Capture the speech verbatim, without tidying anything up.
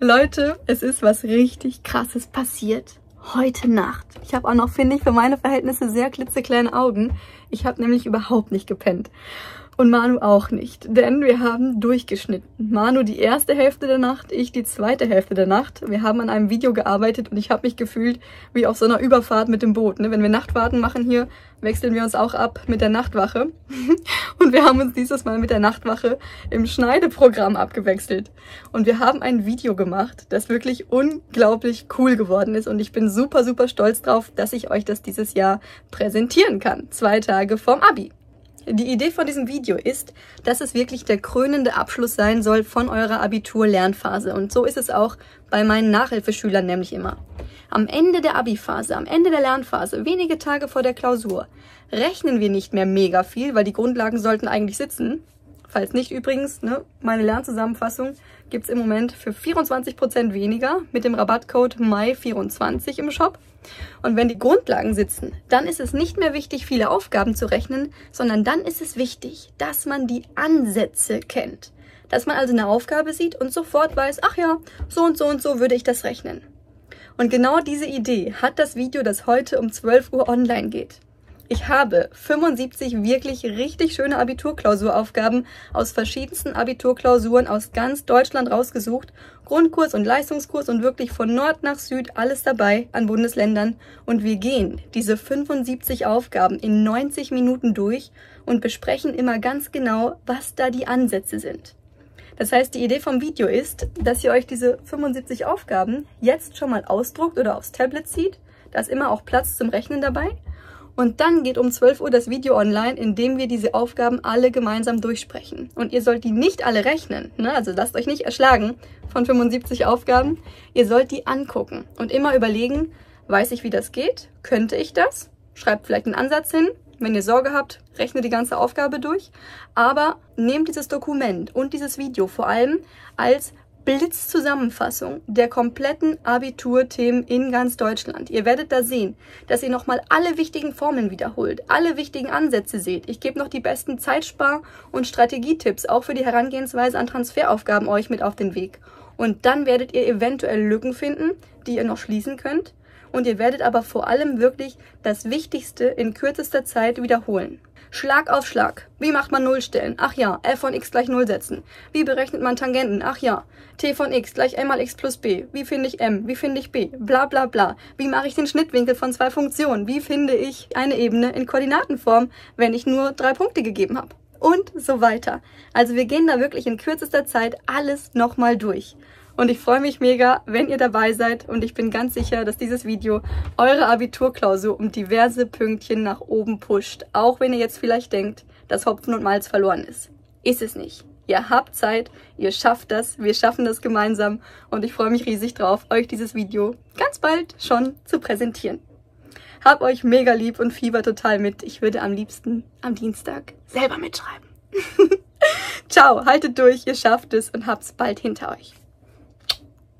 Leute, es ist was richtig Krasses passiert. Heute Nacht. Ich habe auch noch, finde ich, für meine Verhältnisse sehr klitzekleine Augen. Ich habe nämlich überhaupt nicht gepennt. Und Manu auch nicht, denn wir haben durchgeschnitten. Manu die erste Hälfte der Nacht, ich die zweite Hälfte der Nacht. Wir haben an einem Video gearbeitet und ich habe mich gefühlt wie auf so einer Überfahrt mit dem Boot. Ne? Wenn wir Nachtwarten machen hier, wechseln wir uns auch ab mit der Nachtwache. Und wir haben uns dieses Mal mit der Nachtwache im Schneideprogramm abgewechselt. Und wir haben ein Video gemacht, das wirklich unglaublich cool geworden ist. Und ich bin super, super stolz drauf, dass ich euch das dieses Jahr präsentieren kann. Zwei Tage vorm Abi. Die Idee von diesem Video ist, dass es wirklich der krönende Abschluss sein soll von eurer Abitur-Lernphase. Und so ist es auch bei meinen Nachhilfeschülern nämlich immer. Am Ende der Abi-Phase, am Ende der Lernphase, wenige Tage vor der Klausur, rechnen wir nicht mehr mega viel, weil die Grundlagen sollten eigentlich sitzen. Falls nicht übrigens, ne, meine Lernzusammenfassung gibt es im Moment für vierundzwanzig Prozent weniger mit dem Rabattcode Mai vierundzwanzig im Shop. Und wenn die Grundlagen sitzen, dann ist es nicht mehr wichtig, viele Aufgaben zu rechnen, sondern dann ist es wichtig, dass man die Ansätze kennt. Dass man also eine Aufgabe sieht und sofort weiß, ach ja, so und so und so würde ich das rechnen. Und genau diese Idee hat das Video, das heute um zwölf Uhr online geht. Ich habe fünfundsiebzig wirklich richtig schöne Abiturklausuraufgaben aus verschiedensten Abiturklausuren aus ganz Deutschland rausgesucht. Grundkurs und Leistungskurs und wirklich von Nord nach Süd alles dabei an Bundesländern. Und wir gehen diese fünfundsiebzig Aufgaben in neunzig Minuten durch und besprechen immer ganz genau, was da die Ansätze sind. Das heißt, die Idee vom Video ist, dass ihr euch diese fünfundsiebzig Aufgaben jetzt schon mal ausdruckt oder aufs Tablet zieht. Da ist immer auch Platz zum Rechnen dabei. Und dann geht um zwölf Uhr das Video online, in dem wir diese Aufgaben alle gemeinsam durchsprechen. Und ihr sollt die nicht alle rechnen, ne? Also lasst euch nicht erschlagen von fünfundsiebzig Aufgaben. Ihr sollt die angucken und immer überlegen, weiß ich, wie das geht? Könnte ich das? Schreibt vielleicht einen Ansatz hin. Wenn ihr Sorge habt, rechnet die ganze Aufgabe durch. Aber nehmt dieses Dokument und dieses Video vor allem als Blitzzusammenfassung der kompletten Abiturthemen in ganz Deutschland. Ihr werdet da sehen, dass ihr nochmal alle wichtigen Formeln wiederholt, alle wichtigen Ansätze seht. Ich gebe noch die besten Zeitspar- und Strategietipps, auch für die Herangehensweise an Transferaufgaben euch mit auf den Weg. Und dann werdet ihr eventuell Lücken finden, die ihr noch schließen könnt. Und ihr werdet aber vor allem wirklich das Wichtigste in kürzester Zeit wiederholen. Schlag auf Schlag. Wie macht man Nullstellen? Ach ja, f von x gleich null setzen. Wie berechnet man Tangenten? Ach ja, t von x gleich m mal x plus b. Wie finde ich m? Wie finde ich b? Bla bla bla. Wie mache ich den Schnittwinkel von zwei Funktionen? Wie finde ich eine Ebene in Koordinatenform, wenn ich nur drei Punkte gegeben habe? Und so weiter. Also wir gehen da wirklich in kürzester Zeit alles nochmal durch. Und ich freue mich mega, wenn ihr dabei seid und ich bin ganz sicher, dass dieses Video eure Abiturklausur um diverse Pünktchen nach oben pusht. Auch wenn ihr jetzt vielleicht denkt, dass Hopfen und Malz verloren ist. Ist es nicht. Ihr habt Zeit, ihr schafft das, wir schaffen das gemeinsam und ich freue mich riesig drauf, euch dieses Video ganz bald schon zu präsentieren. Hab euch mega lieb und fieber total mit. Ich würde am liebsten am Dienstag selber mitschreiben. Ciao, haltet durch, ihr schafft es und habt's bald hinter euch.